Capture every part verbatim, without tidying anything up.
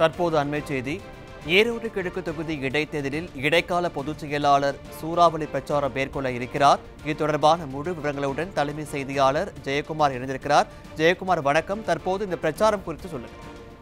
தற்போது அண்மை செய்தி. ஈரோடு கிழக்கு தொகுதி இடைத்தேர்தலில் இடைக்கால பொதுச் செயலாளர் சூறாவளி பிரச்சாரம் மேற்கொள்ள இருக்கிறார். இது தொடர்பான முழு விவரங்களுடன் தலைமை செய்தியாளர் ஜெயக்குமார் இணைந்திருக்கிறார். ஜெயக்குமார் வணக்கம். தற்போது இந்த பிரச்சாரம் குறித்து சொல்லுங்க.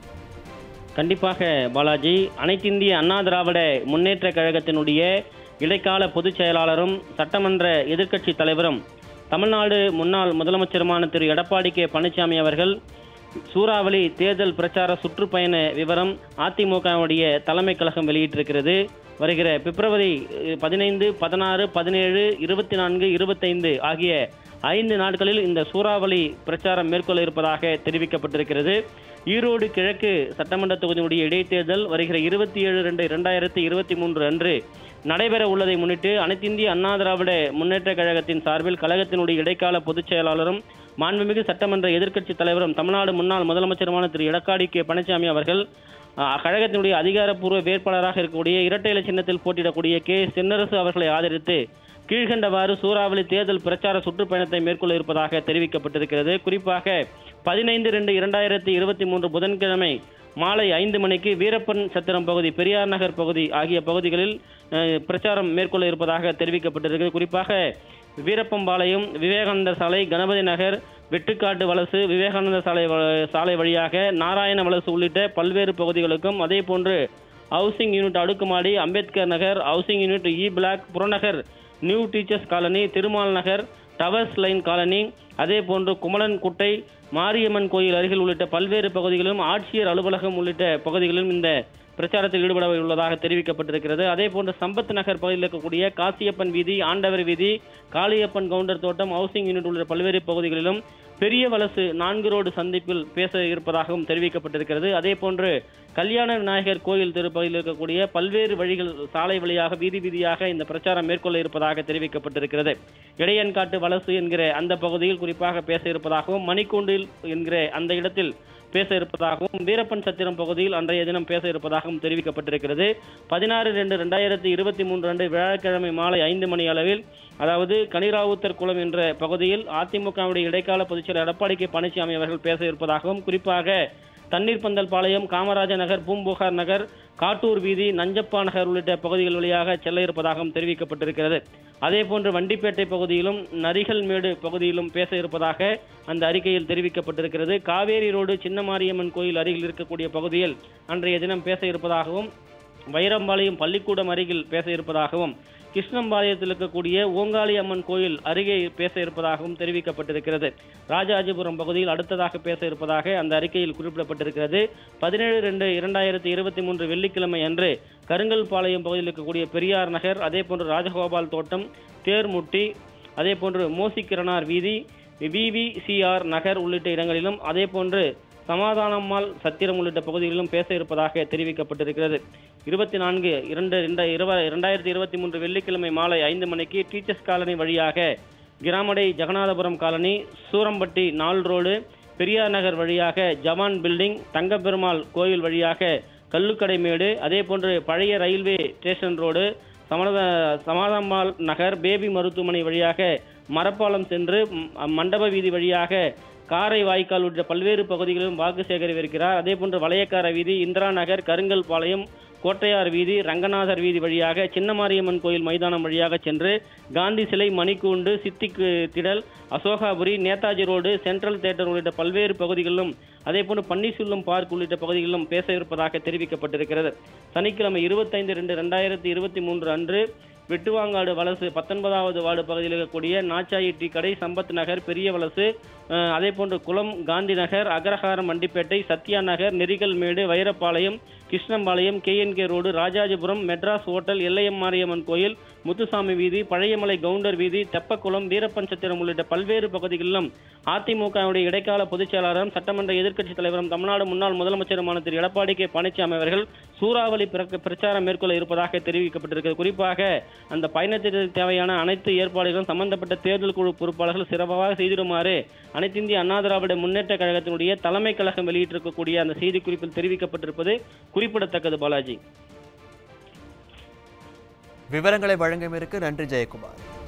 கண்டிப்பாக பாலாஜி, அனைத்திந்திய அண்ணா திராவிட முன்னேற்ற கழகத்தினுடைய இடைக்கால பொதுச் செயலாளரும் சட்டமன்ற எதிர்க்கட்சி தலைவரும் தமிழ்நாடு முன்னாள் முதலமைச்சருமான திரு எடப்பாடி கே பழனிசாமி அவர்கள் சூறாவளி தேர்தல் பிரச்சார சுற்றுப்பயண விவரம் அதிமுகவுடைய தலைமை கழகம் வெளியிட்டிருக்கிறது. வருகிற பிப்ரவரி பதினைந்து பதினாறு பதினேழு இருபத்தி நான்கு இருபத்தைந்து ஆகிய ஐந்து நாட்களில் இந்த சூறாவளி பிரச்சாரம் மேற்கொள்ள இருப்பதாக தெரிவிக்கப்பட்டிருக்கிறது. ஈரோடு கிழக்கு சட்டமன்ற தொகுதியினுடைய இடைத்தேர்தல் வருகிற இருபத்தி ஏழு ரெண்டு இரண்டாயிரத்தி இருபத்தி மூன்று அன்று நடைபெற உள்ளதை முன்னிட்டு அனைத்திந்திய அண்ணா திராவிட முன்னேற்ற கழகத்தின் சார்பில் கழகத்தினுடைய இடைக்கால பொதுச் செயலாளரும் மாண்புமிகு சட்டமன்ற எதிர்க்கட்சி தலைவரும் தமிழ்நாடு முன்னாள் முதலமைச்சருமான திரு எடப்பாடி கே பழனிசாமி அவர்கள் கழகத்தினுடைய அதிகாரப்பூர்வ வேட்பாளராக இருக்கக்கூடிய இரட்டை இலை சின்னத்தில் போட்டியிடக்கூடிய கே சென்னரசு அவர்களை ஆதரித்து கீழ்கண்டவாறு சூறாவளி தேர்தல் பிரச்சார சுற்றுப்பயணத்தை மேற்கொள்ள இருப்பதாக தெரிவிக்கப்பட்டிருக்கிறது. குறிப்பாக பதினைந்து ரெண்டு இரண்டாயிரத்தி இருபத்தி மூன்று புதன்கிழமை மாலை ஐந்து மணிக்கு வீரப்பன் சத்திரம் பகுதி, பெரியார் நகர் பகுதி ஆகிய பகுதிகளில் பிரச்சாரம் மேற்கொள்ள இருப்பதாக தெரிவிக்கப்பட்டிருக்கிறது. குறிப்பாக வீரப்பம்பாளையம், விவேகானந்தர் சாலை, கணபதி நகர், வெட்டுக்காட்டு வலசு, விவேகானந்தர் சாலை சாலை வழியாக நாராயண வலசு உள்ளிட்ட பல்வேறு பகுதிகளுக்கும், அதே போன்று ஹவுசிங் யூனிட் அடுக்குமாடி, Ambedkar Nagar, housing unit E block, புறநகர் new teachers colony, Thirumal Nagar, towers line colony, அதே போன்று குமலன் குட்டை, மாரியம்மன் கோயில் அருகில் உள்ளிட்ட பல்வேறு பகுதிகளிலும், ஆட்சியர் அலுவலகம் உள்ளிட்ட பகுதிகளிலும் இந்த பிரச்சாரத்தில் ஈடுபட உள்ளதாக தெரிவிக்கப்பட்டிருக்கிறது. அதே போன்று சம்பத் நகர் பகுதியில் இருக்கக்கூடிய காசியப்பன் வீதி, ஆண்டவர் வீதி, காளியப்பன் கவுண்டர் தோட்டம், ஹவுசிங் யூனிட் உள்ளிட்ட பல்வேறு பகுதிகளிலும் பெரிய வலசு நான்கு ரோடு சந்திப்பில் பேச இருப்பதாகவும் தெரிவிக்கப்பட்டிருக்கிறது. அதே போன்று கல்யாண விநாயகர் கோயில் திருப்பகுதியில் இருக்கக்கூடிய பல்வேறு வழிகள் சாலை வழியாக வீதி வீதியாக இந்த பிரச்சாரம் மேற்கொள்ள இருப்பதாக தெரிவிக்கப்பட்டிருக்கிறது. இடையன்காட்டு வலசு என்கிற அந்த பகுதியில் குறிப்பாக பேச இருப்பதாகவும், மணிக்கூண்டில் என்கிற அந்த இடத்தில் பேச இருப்பதாகவும், வீரப்பன் சத்திரம் பகுதியில் அன்றைய தினம் பேச இருப்பதாகவும் தெரிவிக்கப்பட்டிருக்கிறது. பதினாறு ரெண்டு இரண்டாயிரத்தி இருபத்தி மூன்று அன்று வியாழக்கிழமை மாலை ஐந்து மணி அளவில், அதாவது கனிராவுத்தர் குளம் என்ற பகுதியில் அதிமுகவுடைய இடைக்கால பொதுச்செயலர் எடப்பாடி கே பழனிசாமி அவர்கள் பேச இருப்பதாகவும், குறிப்பாக தண்ணீர் பந்தல் பாளையம், காமராஜர் நகர், பூம்புகார் நகர், காட்டூர் வீதி, நஞ்சப்பா நகர் உள்ளிட்ட பகுதிகள் வழியாக செல்ல இருப்பதாகவும் தெரிவிக்கப்பட்டிருக்கிறது. அதே போன்று வண்டிப்பேட்டை பகுதியிலும் நரிகள் மேடு பகுதியிலும் பேச இருப்பதாக அந்த அறிக்கையில் தெரிவிக்கப்பட்டிருக்கிறது. காவேரி ரோடு சின்னமாரியம்மன் கோயில் அருகில் இருக்கக்கூடிய பகுதியில் அன்றைய தினம் பேச இருப்பதாகவும், வைரம்பாளையம் பள்ளிக்கூடம் அருகில் பேச இருப்பதாகவும், கிருஷ்ணம்பாளையத்தில் இருக்கக்கூடிய ஓங்காளி அம்மன் கோயில் அருகே பேச இருப்பதாகவும் தெரிவிக்கப்பட்டிருக்கிறது. ராஜாஜிபுரம் பகுதியில் அடுத்ததாக பேச இருப்பதாக அந்த அறிக்கையில் குறிப்பிடப்பட்டிருக்கிறது. பதினேழு ரெண்டு இரண்டாயிரத்தி இருபத்தி மூன்று வெள்ளிக்கிழமை அன்று கருங்கல்பாளையம் பகுதியில் இருக்கக்கூடிய பெரியார் நகர், அதே போன்று ராஜகோபால் தோட்டம், தேர்முட்டி, அதே போன்று மோசிக்கிரனார் வீதி, விவிசிஆர் நகர் உள்ளிட்ட இடங்களிலும், அதே போன்று சமாதானம்மாள் சத்திரம் உள்ளிட்ட பகுதிகளிலும் பேச இருப்பதாக தெரிவிக்கப்பட்டிருக்கிறது. இருபத்தி நான்கு இரண்டு இரண்டாயிரத்தி இருபத்தி மூன்று வெள்ளிக்கிழமை மாலை ஐந்து மணிக்கு டீச்சர்ஸ் காலனி வழியாக கிராமடை ஜெகநாதபுரம் காலனி, சூரம்பட்டி நாள் ரோடு, பெரியார் நகர் வழியாக ஜவான் பில்டிங், தங்கப்பெருமாள் கோயில் வழியாக கல்லுக்கடை மேடு, அதே போன்று பழைய ரயில்வே ஸ்டேஷன் ரோடு, சமாதா சமாதாம்பாள் நகர், பேபி மருத்துவமனை வழியாக மரப்பாலம் சென்று மண்டப வீதி வழியாக காரை வாய்க்கால் உள்ளிட்ட பல்வேறு பகுதிகளிலும் வாக்கு சேகரிக்கிறார். அதே போன்று வளையக்கார வீதி, இந்திரா நகர், கருங்கல் பாளையம், கோட்டையார் வீதி, ரங்கநாதர் வீதி வழியாக சின்னமாரியம்மன் கோயில் மைதானம் வழியாக சென்று காந்தி சிலை, மணிக்கூண்டு, சித்தி திடல், Ashokapuri, Netaji road, central theatre உள்ளிட்ட பல்வேறு பகுதிகளிலும், அதே போன்று பன்னீர்செல்வம் பார்க் உள்ளிட்ட பகுதிகளிலும் பேச இருப்பதாக தெரிவிக்கப்பட்டிருக்கிறது. சனிக்கிழமை இருபத்தைந்து ரெண்டு இரண்டாயிரத்தி இருபத்தி மூன்று அன்று வெட்டுவாங்காடு வலசு பத்தொன்பதாவது வார்டு பகுதியில் இருக்கக்கூடிய நாச்சாயி டீ கடை, சம்பத் நகர், பெரிய வலசு, அதே போன்று குளம், Gandhi Nagar, Agraharam, Vandipettai, Sathya Nagar, Nerikal Medu, Vairapalayam, Krishnampalayam, KNK road, Rajajipuram, Madras hotel, Ellaiyam Mariamman கோயில், முத்துசாமி வீதி, பழையமலை கவுண்டர் வீதி, தெப்பக்குளம், வீரப்பன் சத்திரம் உள்ளிட்ட பல்வேறு பகுதிகளிலும் அதிமுகவுடைய இடைக்கால பொதுச் செயலாளரும் சட்டமன்ற எதிர்க்கட்சி தலைவரும் தமிழ்நாடு முன்னாள் முதலமைச்சருமான திரு எடப்பாடி கே பழனிசாமி அவர்கள் சூறாவளி பிரச்சாரம் மேற்கொள்ள இருப்பதாக தெரிவிக்கப்பட்டிருக்கிறது. குறிப்பாக அந்த பயணத்திற்கு தேவையான அனைத்து ஏற்பாடுகளும் சம்பந்தப்பட்ட தேர்தல் குழு பொறுப்பாளர்கள் சிறப்பாக செய்திடுமாறு அனைத்திந்திய அண்ணா திராவிட முன்னேற்ற கழகத்தினுடைய தலைமை கழகம் வெளியிட்டிருக்கக்கூடிய அந்த செய்திக்குறிப்பில் தெரிவிக்கப்பட்டிருப்பது குறிப்பிடத்தக்கது. பாலாஜி, விவரங்களை வழங்கியமைக்கு நன்றி ஜெயக்குமார்.